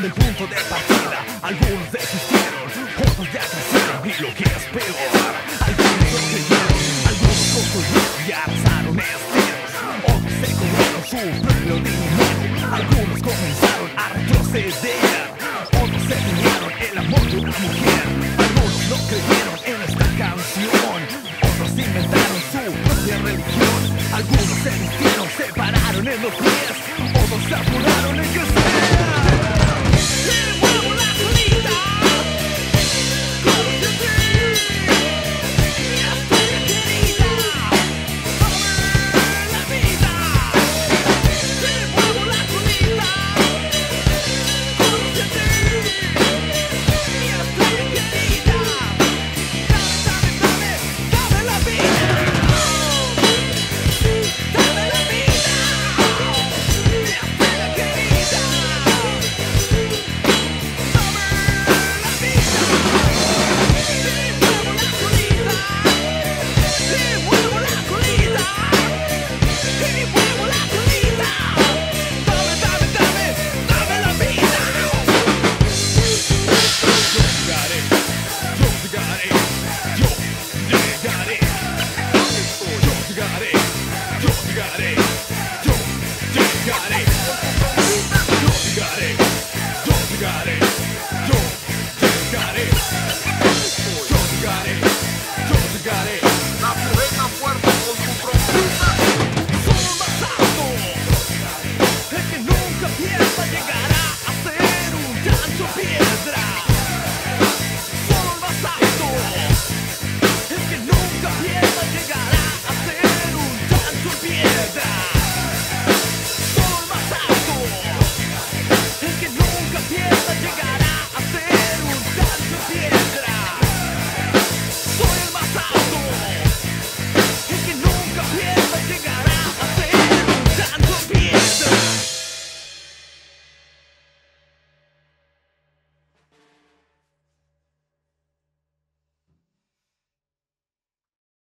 el punto de partida. Algunos desistieron, otros ya crecieron y lo que es peor, algunos no creyeron, algunos construyeron y arrasaron esteros, otros se comieron su propio dinero, algunos comenzaron a retroceder, otros se tenían el amor de una mujer, algunos no creyeron en esta canción, otros inventaron su propia religión, algunos se vistieron, se pararon en los pies, otros se apuraron en crecer. Solo más alto, el que nunca piensa llegar a